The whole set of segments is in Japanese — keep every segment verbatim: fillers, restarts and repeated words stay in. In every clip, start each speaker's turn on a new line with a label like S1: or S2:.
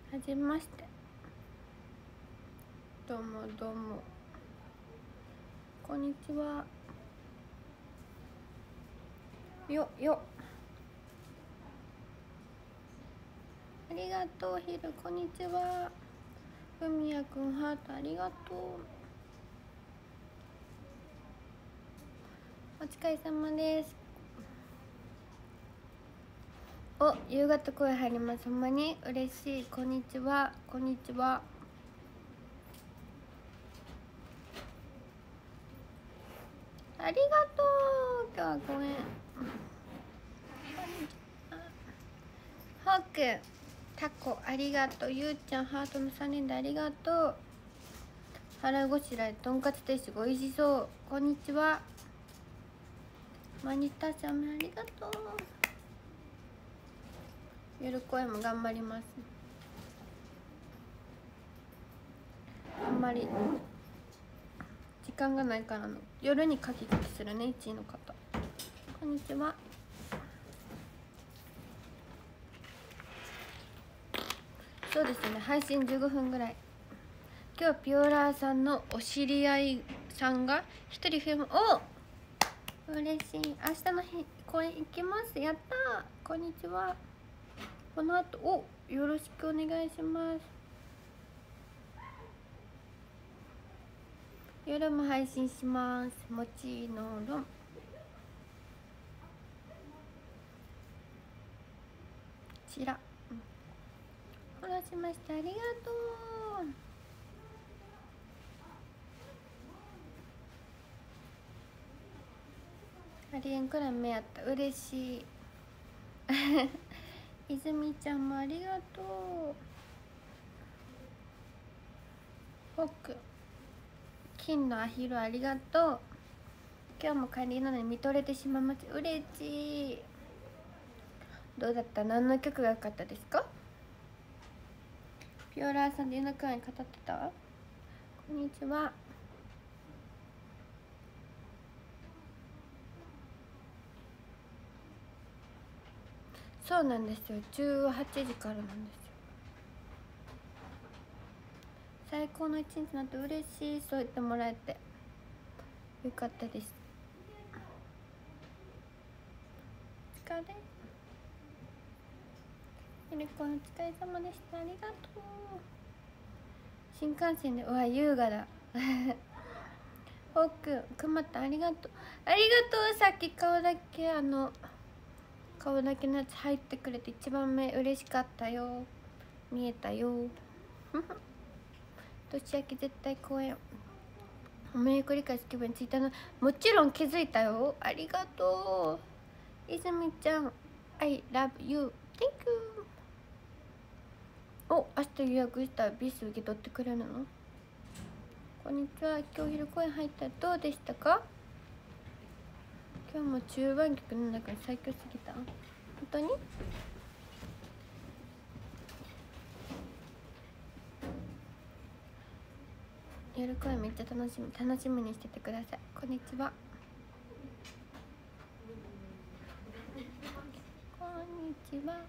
S1: はじめまして。どうもどうも、こんにちは。よよ、ありがとう。ひる、こんにちは。ふみやくん、ハートありがとう。お疲れ様です。お、夕方声入ります。ほんまに嬉しい。こんにちは、こんにちは。ありがとう。今日はごめん。ホーク、タコありがとう。ゆうちゃん、ハートのさんにんでありがとう。腹ごしらえとんかつ定食おいしそう。こんにちは。マニタさん、ありがとう。夜声も頑張ります。あんまり時間がないからの夜にカキカキするね。いちいの方、こんにちは。そうですね、配信じゅうごふんぐらい。今日はピオラーさんのお知り合いさんが一人増えまお嬉しい。明日の日公演行きます。やったー。こんにちは。この後およろしくお願いします。夜も配信します。もちのろん。ちら、フォローしました。ありがとう。ありえんくらい目あった。嬉しい。泉ちゃんもありがとう。ホック、金のアヒルありがとう。今日も帰りなのに見とれてしまいます。嬉しい。どうだった？何の曲が良かったですか？ピオラーさんで夜中に語ってた？こんにちは。そうなんですよ、じゅうはちじからなんですよ。最高の一日になって嬉しい。そう言ってもらえてよかったです。お疲れ。ゆりこんお疲れ様でした。ありがとう。新幹線で、うわ優雅だ。ホーク、くまたんありがとう。ありがとう。さっき顔だけあの顔だけのやつ入ってくれて一番目嬉しかったよ。見えたよ。年明け絶対公演おめでくり返す気分ついたの。もちろん気づいたよ。ありがとう。泉ちゃん I love you thank you。 お、明日予約したビス受け取ってくれるの？こんにちは。今日昼公演入ったらどうでしたか？今日も中盤曲の中に最強すぎた。本当に夜公演めっちゃ楽しみ楽しみにしててください。こんにちは。こんにちは。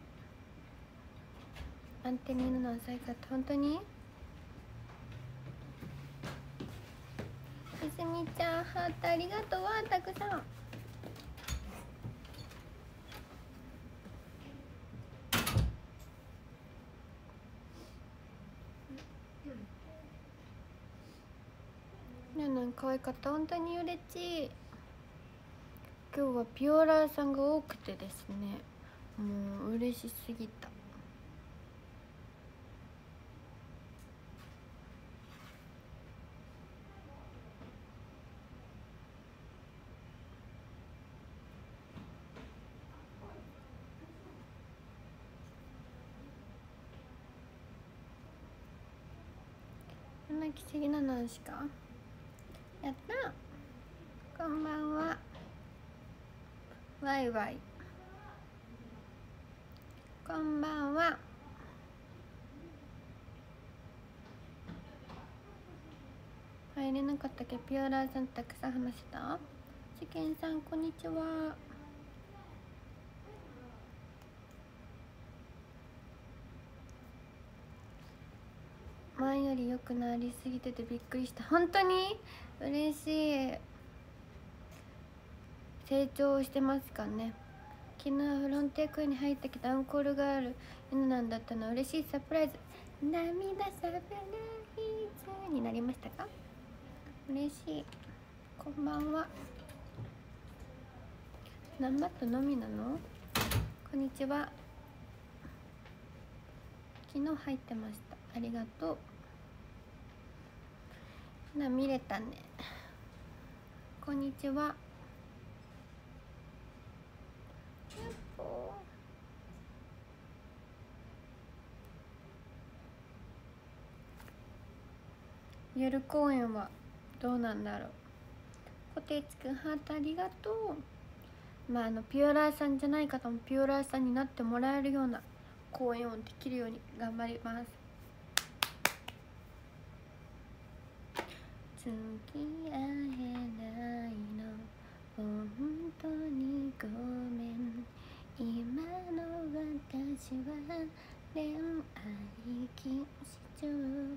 S1: アンテニーの最高。本当にいすみちゃんハートありがとうわ。たくさんねえ、なんか可愛かった。本当に嬉しい。今日はピオラーさんが多くてですね、もう嬉しすぎた。こんな奇跡なのしか。やった。こんばんは。ワイワイ。こんばんは。入れなかったけどピオラーさんたくさん話した。事件さんこんにちは。 前より良くなりすぎててびっくりした。本当に嬉しい。成長してますかね。昨日フロンティアクに入ったけどアンコールがある犬なんだったの嬉しいサプライズ。涙サプライズになりましたか。嬉しい。こんばんは。ナンバットのみなの。こんにちは。昨日入ってました。ありがとう。な、見れたね。こんにちは。夜公演はどうなんだろう。コテイチくんハートありがとう。まああのピュアラーさんじゃない方もピュアラーさんになってもらえるような公演をできるように頑張ります。付き合えないの本当にごめん。今の私は恋愛禁止中。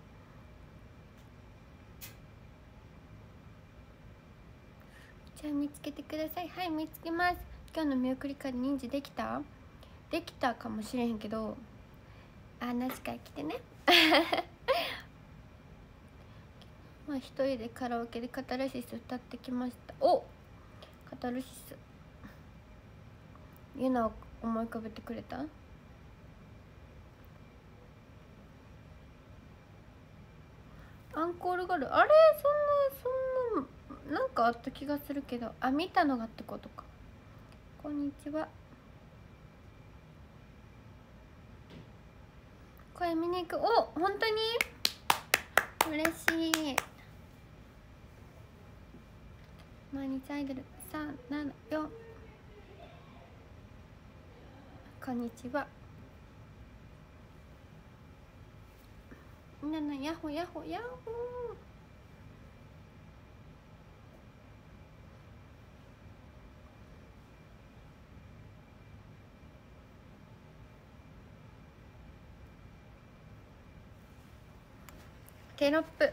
S1: じゃあ見つけてください。はい、見つけます。今日の見送り会認知できたできたかもしれへんけど、あ、なし会来てね。まあ一人でカラオケでカタルシス歌ってきました。お、カタルシスユナを思い浮かべてくれた。アンコールがある。あれ、そんなそんななんかあった気がするけど、あ、見たのがってことか。こんにちは。声見に行く。お、本当に嬉しい。毎日アイドルさんななよん。こんにちは。みんなのヤホヤホヤホテロップ。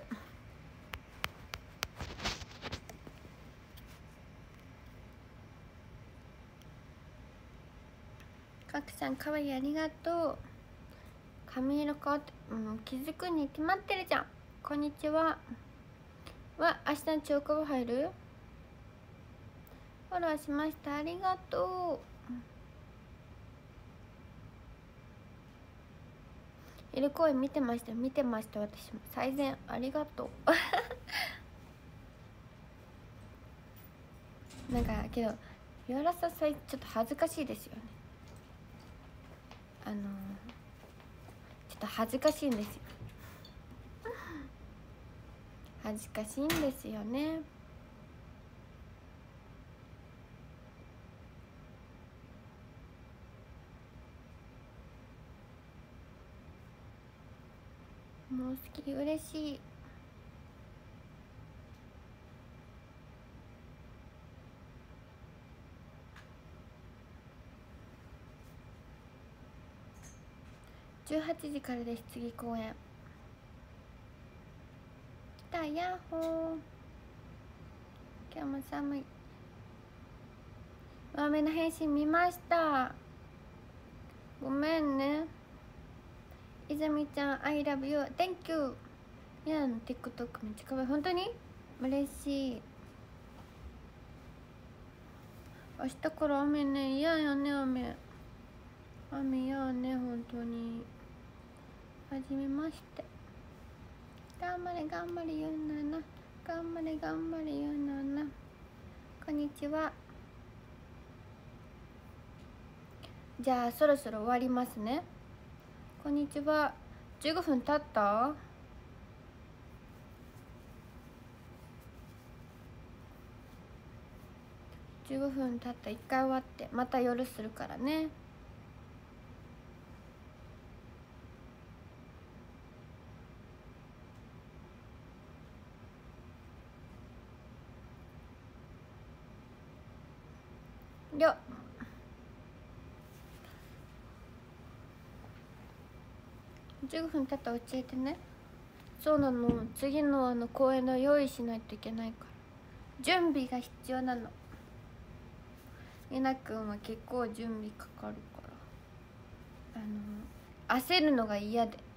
S1: かくさんかわいい、ありがとう。髪色変わって、うん、気づくに決まってるじゃん。こんにちは。は明日のチョコボ入る。フォローしました、ありがとう。いる声見てました見てました。私も最善ありがとう。なんかけどヨラサさいちょっと恥ずかしいですよね。あのー、ちょっと恥ずかしいんですよ。恥ずかしいんですよね。もう好き、嬉しい。じゅうはちじからです。次公演来た。ヤッホー。今日も寒い。豆の返信見ました。ごめんね。泉ちゃん I love you thank you。 いや、TikTok めっちゃかわいい。本当に嬉しい。明日から雨ね。嫌やね、雨雨嫌ね、本当に。はじめまして。頑張れ頑張れ言うなな。頑張れ頑張れ言うなな。こんにちは。じゃあそろそろ終わりますね。こんにちは。じゅうごふん経った。じゅうごふん経った。いっかい終わってまた夜するからね。りょじゅうごふん経ったら教えてね。 そうなの、次のあの公演の用意しないといけないから準備が必要なの。えなくんは結構準備かかるから、あの焦るのが嫌で。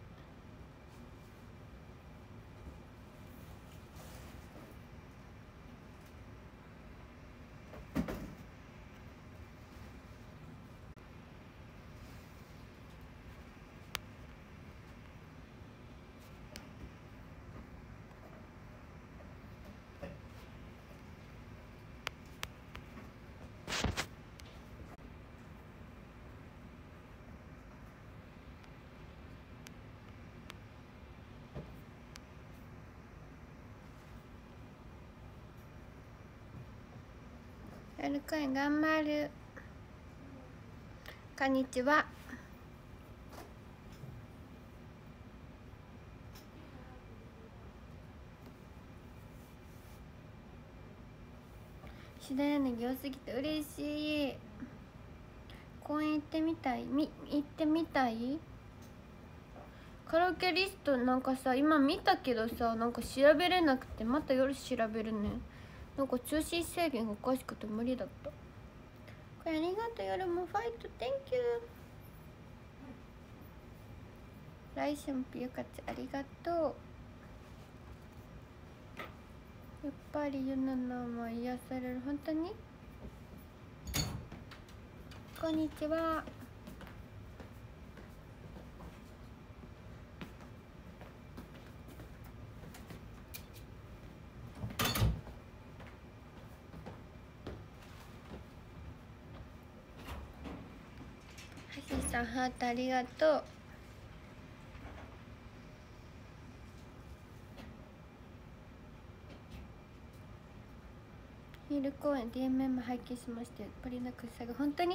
S1: やるくん頑張る。こんにちは。白柳良すぎて嬉しい。公園行ってみたい。み行ってみたい。カラオケリストなんかさ今見たけどさ、なんか調べれなくて、また夜調べるね。なんか通信制限がおかしくて無理だった。これありがとう。夜もファイト Thank you。 来春ピヨカツありがとう。やっぱりユナナは癒される。本当に。こんにちは。はしさんハートありがとう。昼公演 ディーエムエム 拝見しましたよ。パリナクサが本当にや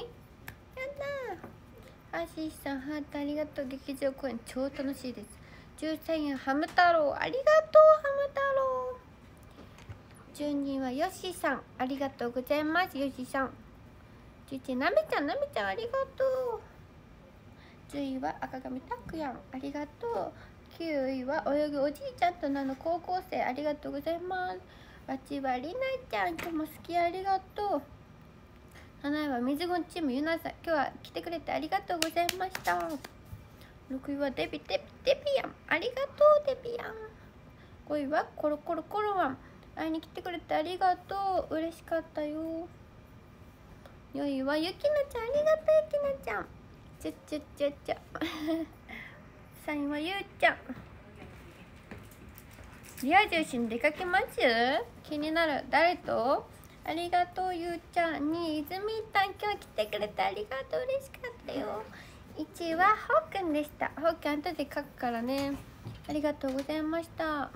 S1: ったー。アシスさんハートありがとう。劇場公演超楽しいです。じゅうさんえんハム太郎ありがとう。ハム太郎。じゅうにいはヨシさんありがとうございます。ヨシさん。じゅういちいなめちゃんなめちゃんありがとう。じゅういは赤髪たくやんありがとう。きゅういは泳ぐおじいちゃんと名の高校生ありがとうございます。わちはりなちゃん今日も好きありがとう。なないは水ゴンチームゆなさん今日は来てくれてありがとうございました。ろくいはデビデビデビアンありがとうデビアン。ごいはコロコロコロワン会いに来てくれてありがとう嬉しかったよ。よいはゆきなちゃんありがとうゆきなちゃんちゃちゃちゃちゃさんいはゆうちゃん。リア充に出かけます。気になる。誰と。ありがとうゆうちゃん。にい泉たん今日来てくれてありがとう嬉しかったよ。いちいはほうくんでした。ほうくん後で書くからね。ありがとうございました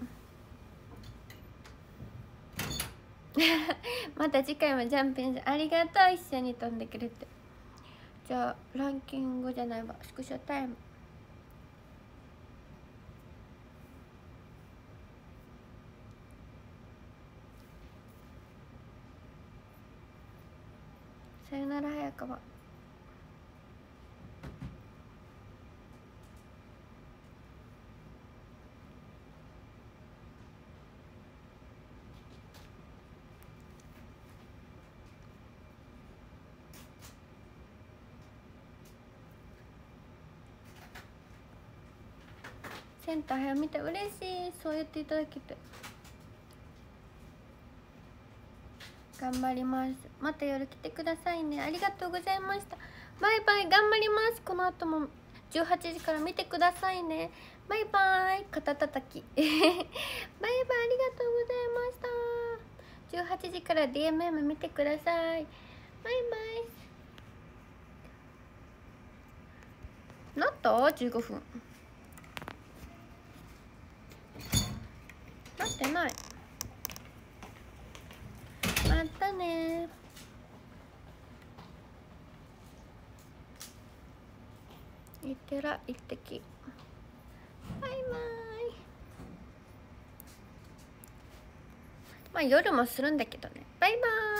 S1: また次回もジャンピンありがとう一緒に飛んでくれて。じゃあランキングじゃないわスクショタイム。さよなら早川。センター早見て嬉しい。そう言っていただけて頑張ります。また夜来てくださいね。ありがとうございました。バイバイ頑張ります。この後もじゅうはちじから見てくださいね。バイバイ肩たたきバイバイありがとうございました。じゅうはちじから ディーエムエム 見てください。バイバイ。なったじゅうごふんなってない。またね。いってらいってき。バイバイ。まあ夜もするんだけどね。バイバイ。